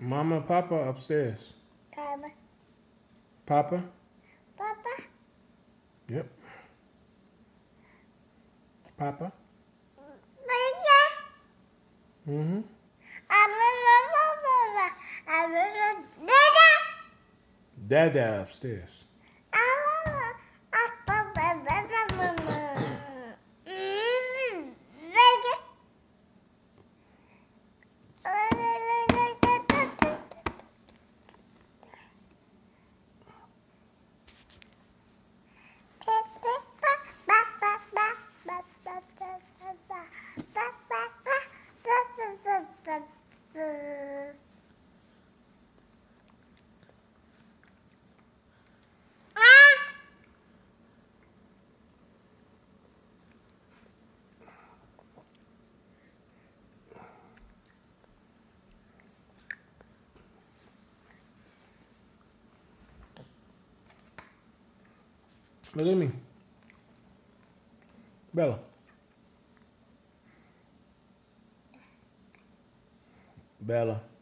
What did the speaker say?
Mama and Papa upstairs. Papa. Papa? Papa. Yep. Papa? Mm-hmm. Dada upstairs. Look at me. Bella. Bella.